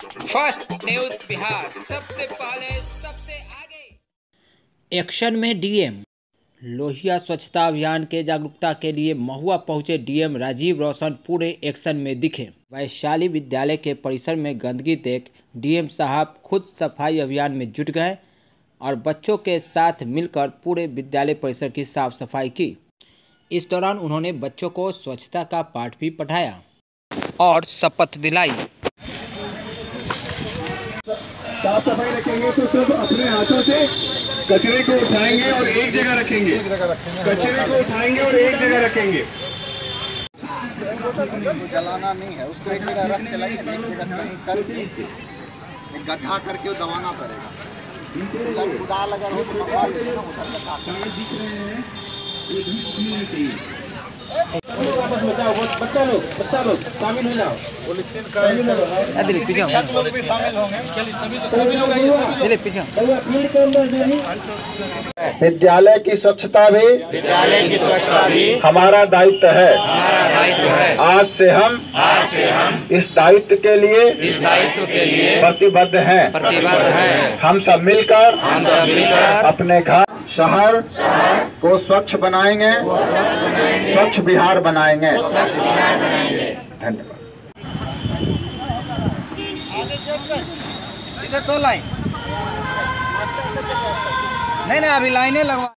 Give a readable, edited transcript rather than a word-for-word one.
First news Bihar, सबसे पहले सबसे आगे। एक्शन में डीएम। लोहिया स्वच्छता अभियान के जागरूकता के लिए महुआ पहुंचे डीएम राजीव रोशन पूरे एक्शन में दिखे। वैशाली विद्यालय के परिसर में गंदगी देख डीएम साहब खुद सफाई अभियान में जुट गए और बच्चों के साथ मिलकर पूरे विद्यालय परिसर की साफ सफाई की। इस दौरान उन्होंने बच्चों को स्वच्छता का पाठ भी पढ़ाया और शपथ दिलाई। साफ सफाई रखेंगे तो सब अपने हाथों से कचरे को उठाएंगे और एक जगह रखेंगे। कचरे को उठाएंगे और एक जगह रखेंगे। जलाना नहीं है, उसको एक जगह रख के लाइए, एक जगह कहीं करके एक गड्ढा करके वो दबाना पड़ेगा। जब खुदा लगा हो तो बच्चा लोग शामिल हो जाओ। विद्यालय की स्वच्छता भी हमारा दायित्व है। आज से हम इस दायित्व के लिए प्रतिबद्ध हैं। हम सब मिलकर अपने घर शहर को स्वच्छ बनाएंगे, स्वच्छ बिहार बनाएंगे। धन्यवाद। सीधे 2 लाइन नहीं, अभी लाइनें लगवा।